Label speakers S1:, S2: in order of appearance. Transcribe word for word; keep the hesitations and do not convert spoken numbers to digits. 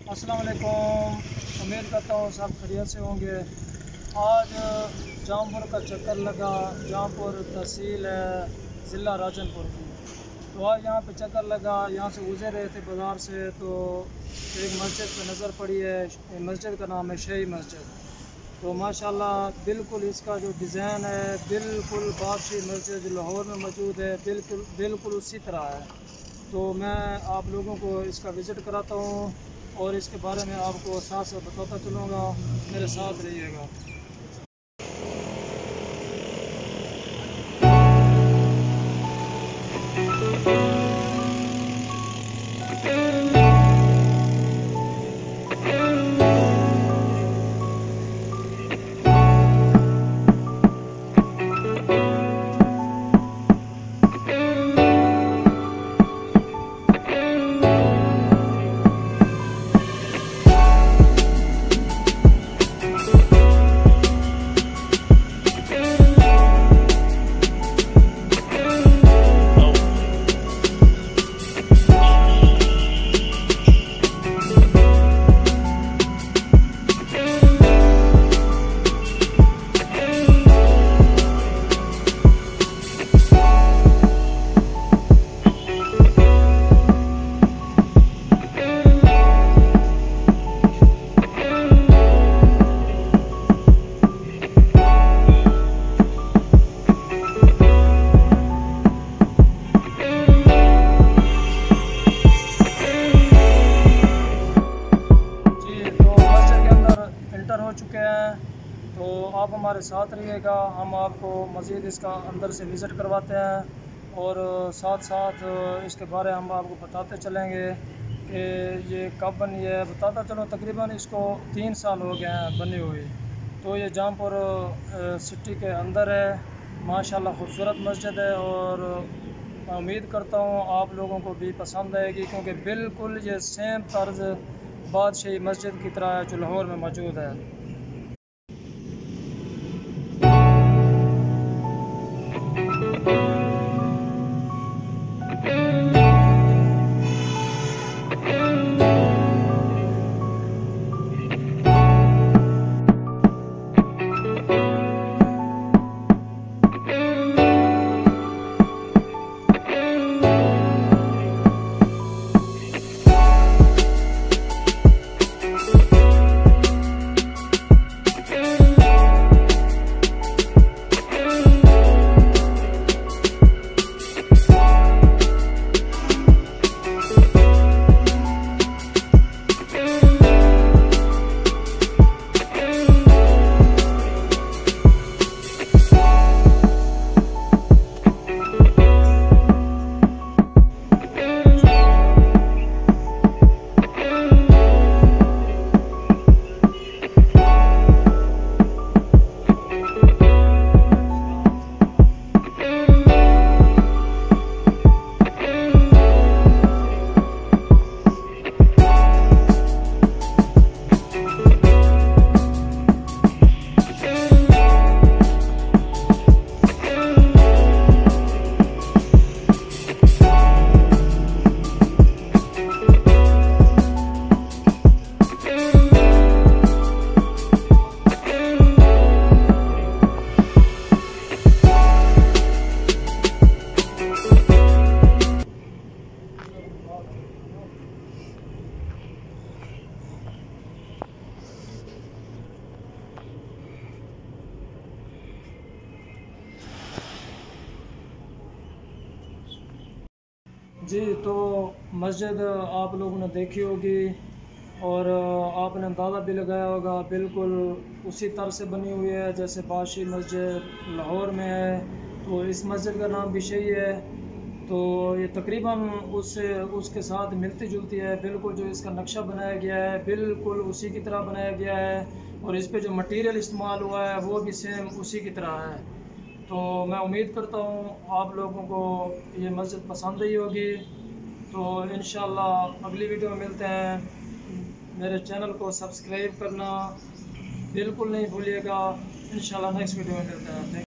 S1: अस्सलाम वालेकुम। उम्मीद करता हूँ सब खैरियत से होंगे। आज जामपुर का चक्कर लगा। जामपुर तहसील है ज़िला राजनपुर की। तो आज यहाँ पे चक्कर लगा, यहाँ से गुजर रहे थे बाज़ार से, तो एक मस्जिद पे नज़र पड़ी है। मस्जिद का नाम है शाही मस्जिद। तो माशाल्लाह बिल्कुल इसका जो डिज़ाइन है बिल्कुल बादशाही मस्जिद जो लाहौर में मौजूद है बिल्कुल बिल्कुल उसी तरह है। तो मैं आप लोगों को इसका विज़िट कराता हूँ और इसके बारे में आपको साथ साथ बताता चलूँगा। मेरे साथ रहिएगा। हो चुके हैं, तो आप हमारे साथ रहिएगा। हम आपको मज़ीद इसका अंदर से विज़िट करवाते हैं और साथ साथ इसके बारे हम आपको बताते चलेंगे कि ये कब बनी है। बताता चलो, तकरीबन इसको तीन साल हो गए हैं बनी हुई। तो ये जामपुर सिटी के अंदर है। माशाल्लाह खूबसूरत मस्जिद है और मैं उम्मीद करता हूँ आप लोगों को भी पसंद आएगी, क्योंकि बिल्कुल ये सेम तर्ज बादशाही मस्जिद की तरह है जो लाहौर में मौजूद है। जी, तो मस्जिद आप लोगों ने देखी होगी और आपने अंदाज़ा भी लगाया होगा, बिल्कुल उसी तरह से बनी हुई है जैसे बादशाही मस्जिद लाहौर में है। तो इस मस्जिद का नाम भी शाही है। तो ये तकरीबन उससे उसके साथ मिलती जुलती है। बिल्कुल जो इसका नक्शा बनाया गया है बिल्कुल उसी की तरह बनाया गया है और इस पे जो मटेरियल इस्तेमाल हुआ है वो भी सेम उसी की तरह है। तो मैं उम्मीद करता हूँ आप लोगों को ये मस्जिद पसंद आई होगी। तो इंशाल्लाह अगली वीडियो में मिलते हैं। मेरे चैनल को सब्सक्राइब करना बिल्कुल नहीं भूलिएगा। इंशाल्लाह नेक्स्ट वीडियो में मिलते हैं।